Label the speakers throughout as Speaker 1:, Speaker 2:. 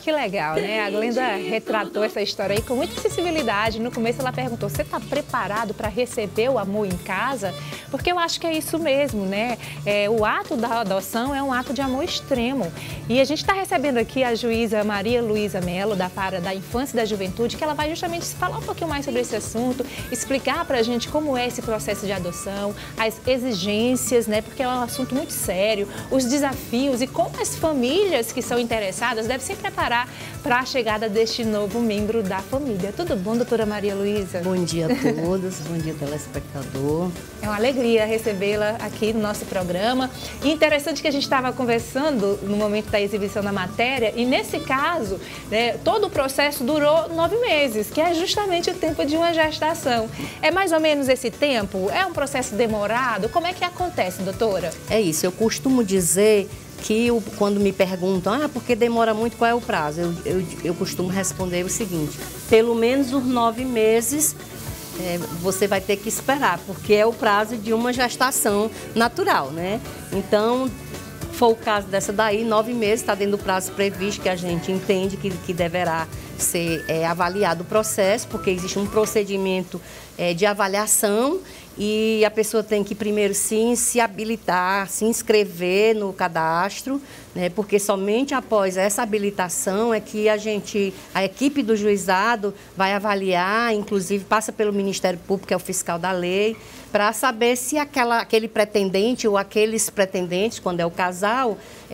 Speaker 1: Que legal, né? A Glenda retratou essa história aí com muita sensibilidade. No começo ela perguntou, você está preparado para receber o amor em casa? Porque eu acho que é isso mesmo, né? O ato da adoção é um ato de amor extremo. E a gente está recebendo aqui a juíza Maria Luísa Melo, da Vara da Infância e da Juventude, que ela vai justamente falar um pouquinho mais sobre esse assunto, explicar para a gente como é esse processo de adoção, as exigências, né? Porque é um assunto muito sério, os desafios e como as famílias que são interessadas devem se preparar para a chegada deste novo membro da família. Tudo bom, doutora Maria Luísa?
Speaker 2: Bom dia a todos, bom dia telespectador.
Speaker 1: É uma alegria recebê-la aqui no nosso programa. E interessante que a gente estava conversando no momento da exibição da matéria e nesse caso, né, todo o processo durou 9 meses, que é justamente o tempo de uma gestação. É mais ou menos esse tempo? É um processo demorado? Como é que acontece, doutora?
Speaker 2: É isso, eu costumo dizer que quando me perguntam, por que demora muito, qual é o prazo? Eu costumo responder o seguinte, pelo menos os 9 meses você vai ter que esperar, porque é o prazo de uma gestação natural, né? Então, foi o caso dessa daí, 9 meses, está dentro do prazo previsto, que a gente entende que deverá ser avaliado o processo, porque existe um procedimento de avaliação e a pessoa tem que primeiro sim se habilitar, se inscrever no cadastro, né, porque somente após essa habilitação é que a equipe do juizado vai avaliar, inclusive passa pelo Ministério Público, que é o fiscal da lei, para saber se aquele pretendente ou aqueles pretendentes, quando é o casal,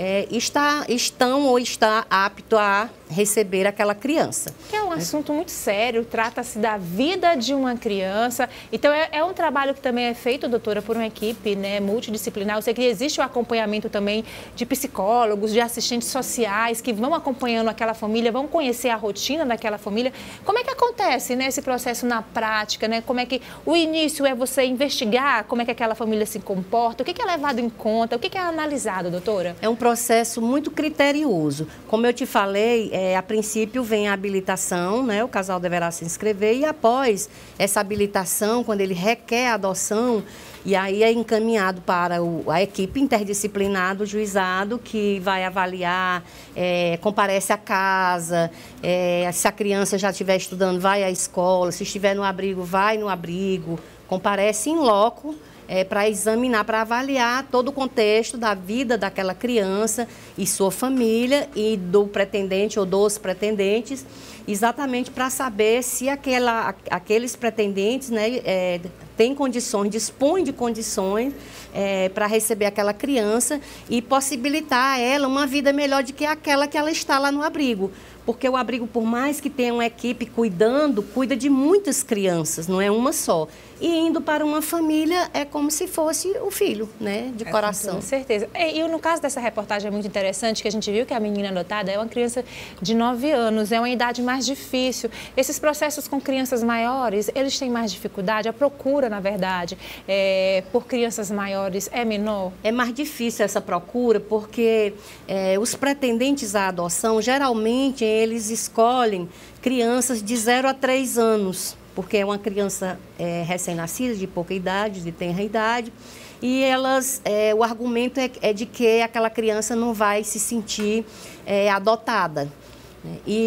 Speaker 2: estão ou está apto a receber aquela criança.
Speaker 1: Que é um assunto muito sério, trata-se da vida de uma criança. Então, é um trabalho que também é feito, doutora, por uma equipe, né, multidisciplinar. Eu sei que existe o acompanhamento também de psicólogos, de assistentes sociais que vão acompanhando aquela família, vão conhecer a rotina daquela família. Como é que acontece, né, esse processo na prática, né? Como é que o início é você investigar como é que aquela família se comporta, o que é levado em conta, o que é analisado, doutora?
Speaker 2: É um processo muito criterioso. Como eu te falei, a princípio vem a habilitação, né? O casal deverá se inscrever e após essa habilitação, quando ele requer a adoção, e aí é encaminhado para a equipe interdisciplinar do juizado, que vai avaliar, comparece à casa, se a criança já estiver estudando, vai à escola, se estiver no abrigo, vai no abrigo, comparece em loco, para examinar, para avaliar todo o contexto da vida daquela criança e sua família e do pretendente ou dos pretendentes, exatamente para saber se aqueles pretendentes, né, têm condições, dispõem de condições para receber aquela criança e possibilitar a ela uma vida melhor do que aquela que ela está lá no abrigo. Porque o abrigo, por mais que tenha uma equipe cuidando, cuida de muitas crianças, não é uma só. E indo para uma família é como se fosse o filho, né, de coração.
Speaker 1: Com certeza. E no caso dessa reportagem é muito interessante, que a gente viu que a menina adotada é uma criança de 9 anos, é uma idade mais difícil. Esses processos com crianças maiores, eles têm mais dificuldade? A procura, na verdade, por crianças maiores é menor? É
Speaker 2: mais difícil essa procura, porque os pretendentes à adoção, geralmente, eles escolhem crianças de 0 a 3 anos, porque é uma criança recém-nascida, de pouca idade, de tenra idade, e o argumento é de que aquela criança não vai se sentir adotada. E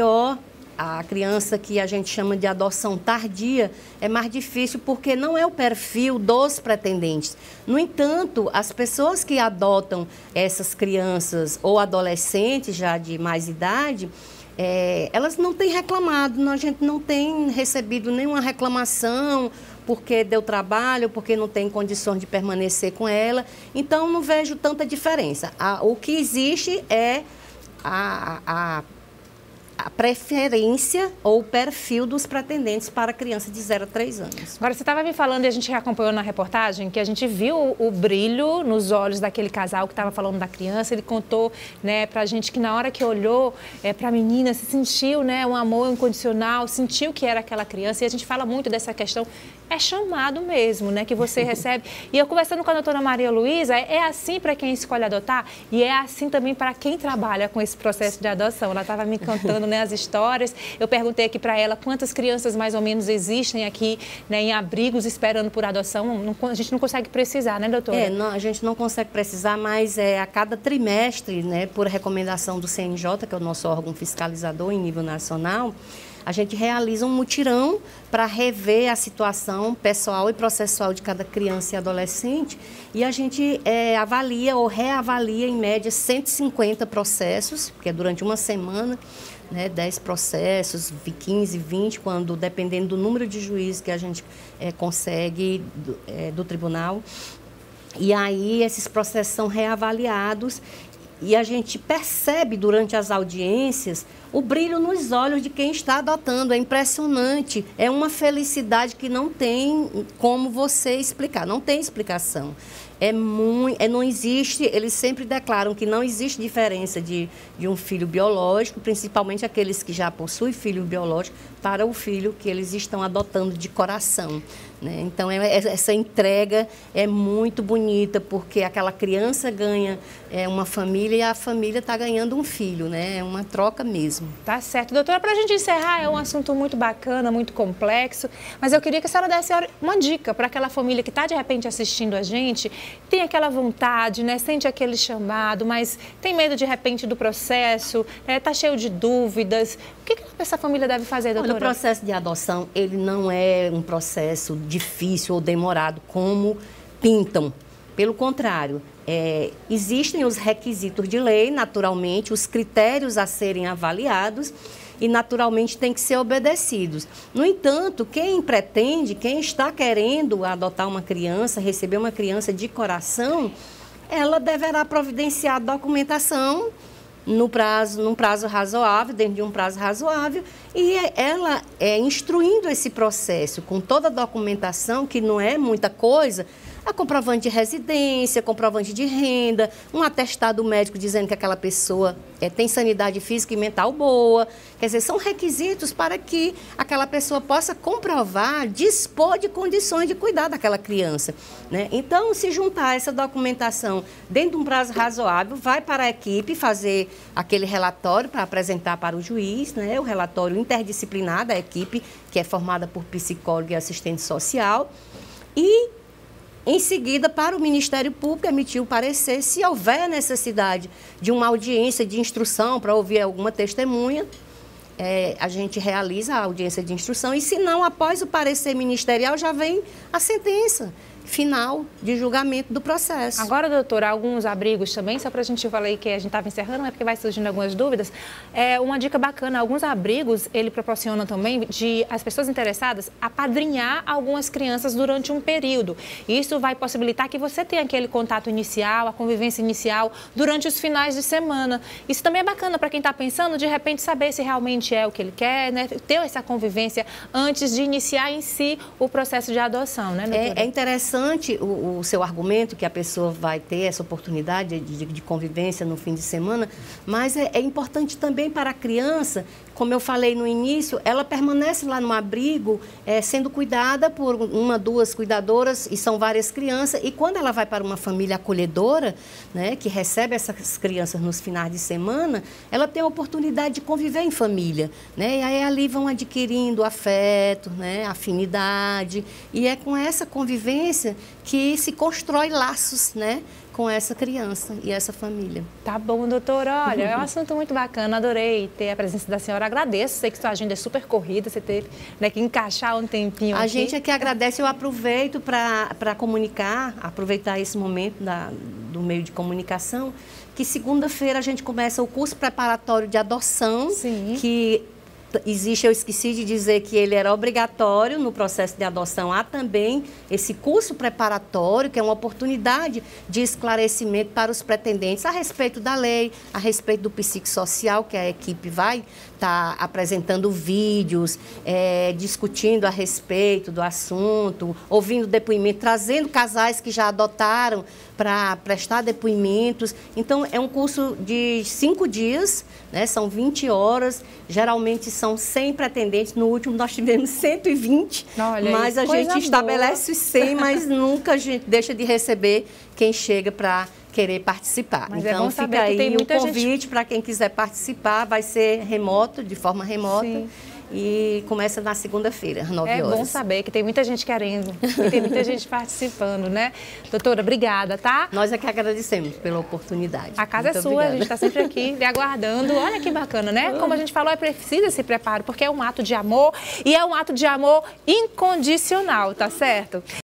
Speaker 2: a criança que a gente chama de adoção tardia, é mais difícil porque não é o perfil dos pretendentes. No entanto, as pessoas que adotam essas crianças ou adolescentes já de mais idade, elas não têm reclamado, a gente não tem recebido nenhuma reclamação porque deu trabalho, porque não tem condições de permanecer com ela. Então, não vejo tanta diferença. O que existe é a preferência ou o perfil dos pretendentes para criança de 0 a 3 anos.
Speaker 1: Agora, você estava me falando, e a gente acompanhou na reportagem, que a gente viu o brilho nos olhos daquele casal que estava falando da criança. Ele contou, né, para a gente que na hora que olhou para a menina, se sentiu, né, um amor incondicional, sentiu que era aquela criança. E a gente fala muito dessa questão é chamado mesmo, né, que você recebe. E eu conversando com a doutora Maria Luísa, é assim para quem escolhe adotar e é assim também para quem trabalha com esse processo de adoção. Ela estava me contando, né, as histórias. Eu perguntei aqui para ela quantas crianças mais ou menos existem aqui, né, em abrigos esperando por adoção. A gente não consegue precisar, né, doutora?
Speaker 2: Não, a gente não consegue precisar, mas a cada trimestre, né, por recomendação do CNJ, que é o nosso órgão fiscalizador em nível nacional, a gente realiza um mutirão para rever a situação pessoal e processual de cada criança e adolescente e a gente avalia ou reavalia em média 150 processos, porque é durante uma semana, né, 10 processos, 15, 20, quando dependendo do número de juízes que a gente consegue do tribunal. E aí esses processos são reavaliados e a gente percebe durante as audiências o brilho nos olhos de quem está adotando. É impressionante, é uma felicidade que não tem como você explicar, não tem explicação. Não existe, eles sempre declaram que não existe diferença de um filho biológico, principalmente aqueles que já possuem filho biológico, para o filho que eles estão adotando de coração, né? Então, essa entrega é muito bonita, porque aquela criança ganha uma família e a família está ganhando um filho, né? É uma troca mesmo.
Speaker 1: Tá certo. Doutora, para a gente encerrar, é um assunto muito bacana, muito complexo, mas eu queria que a senhora desse uma dica para aquela família que está, de repente, assistindo a gente, tem aquela vontade, né? Sente aquele chamado, mas tem medo, de repente, do processo, está cheio de dúvidas. O que essa família deve fazer, doutora?
Speaker 2: Olha, o processo de adoção, ele não é um processo difícil ou demorado, como pintam. Pelo contrário, existem os requisitos de lei, naturalmente, os critérios a serem avaliados e, naturalmente, têm que ser obedecidos. No entanto, quem pretende, quem está querendo adotar uma criança, receber uma criança de coração, ela deverá providenciar a documentação num prazo razoável, dentro de um prazo razoável, e ela instruindo esse processo com toda a documentação, que não é muita coisa, a comprovante de residência, comprovante de renda, um atestado médico dizendo que aquela pessoa tem sanidade física e mental boa. Quer dizer, são requisitos para que aquela pessoa possa comprovar, dispor de condições de cuidar daquela criança, né? Então, se juntar essa documentação dentro de um prazo razoável, vai para a equipe fazer aquele relatório para apresentar para o juiz, né? O relatório interdisciplinar da equipe, que é formada por psicólogo e assistente social, e em seguida, para o Ministério Público emitir o parecer, se houver necessidade de uma audiência de instrução para ouvir alguma testemunha, a gente realiza a audiência de instrução e, se não, após o parecer ministerial, já vem a sentença final de julgamento do processo.
Speaker 1: Agora, doutora, alguns abrigos também, só para a gente falar aí que a gente estava encerrando, é porque vai surgindo algumas dúvidas. Uma dica bacana, alguns abrigos, ele proporciona também de as pessoas interessadas apadrinhar algumas crianças durante um período. Isso vai possibilitar que você tenha aquele contato inicial, a convivência inicial durante os finais de semana. Isso também é bacana para quem está pensando, de repente, saber se realmente é o que ele quer, né? Ter essa convivência antes de iniciar em si o processo de adoção, né, doutora?
Speaker 2: É interessante o seu argumento, que a pessoa vai ter essa oportunidade de convivência no fim de semana, mas é importante também para a criança, como eu falei no início, ela permanece lá no abrigo, sendo cuidada por uma, duas cuidadoras, e são várias crianças, e quando ela vai para uma família acolhedora, né, que recebe essas crianças nos finais de semana, ela tem a oportunidade de conviver em família, né, e aí ali vão adquirindo afeto, né, afinidade, e é com essa convivência que se constrói laços, né, com essa criança e essa família.
Speaker 1: Tá bom, doutora. Olha, é um assunto muito bacana, adorei ter a presença da senhora. Agradeço, sei que sua agenda é super corrida, você teve, né, que encaixar um tempinho aqui.
Speaker 2: A gente é que agradece, eu aproveito para comunicar, aproveitar esse momento do meio de comunicação, que segunda-feira a gente começa o curso preparatório de adoção.
Speaker 1: Sim.
Speaker 2: Que existe, eu esqueci de dizer que ele era obrigatório no processo de adoção. Há também esse curso preparatório, que é uma oportunidade de esclarecimento para os pretendentes a respeito da lei, a respeito do psicossocial, que a equipe vai estar apresentando vídeos, discutindo a respeito do assunto, ouvindo depoimento, trazendo casais que já adotaram para prestar depoimentos. Então, é um curso de 5 dias, né? São 20 horas, geralmente são 100 pretendentes. No último nós tivemos 120,
Speaker 1: olha,
Speaker 2: mas a gente estabelece 100, mas nunca a gente deixa de receber quem chega para querer participar.
Speaker 1: Mas
Speaker 2: então fica aí o convite para quem quiser participar, vai ser remoto, de forma remota. Sim. E começa na segunda-feira, às 9 horas.
Speaker 1: É bom saber que tem muita gente querendo, que tem muita gente participando, né? Doutora, obrigada, tá?
Speaker 2: Nós é que agradecemos pela oportunidade.
Speaker 1: A casa é sua, a gente está sempre aqui lhe aguardando. Olha que bacana, né? Como a gente falou, é preciso esse preparo, porque é um ato de amor e é um ato de amor incondicional, tá certo?